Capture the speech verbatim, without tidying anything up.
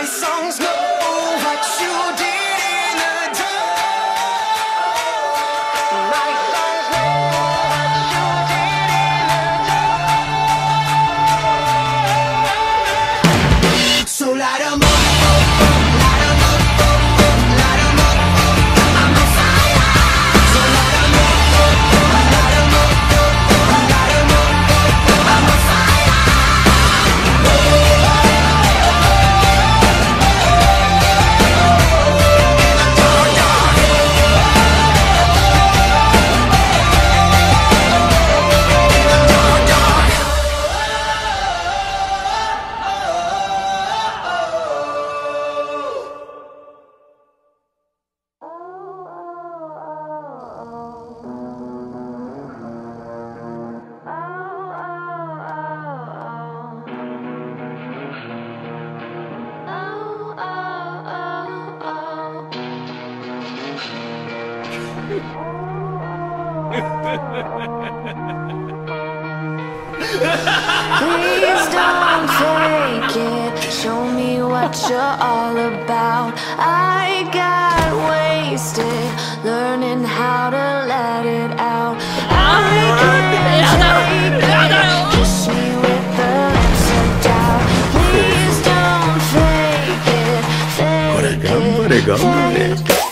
My songs know what you did in the dark. My songs know what you did in the dark. So light 'em up, light 'em up, light 'em up. I'm on fire. So light 'em up, light 'em up, light 'em up. I'm on fire. Please don't fake it. Show me what you're all about. I got wasted learning how to let it out. I can't take it. Kiss me with the lips of doubt. Please don't fake it. Fake it. Fake it.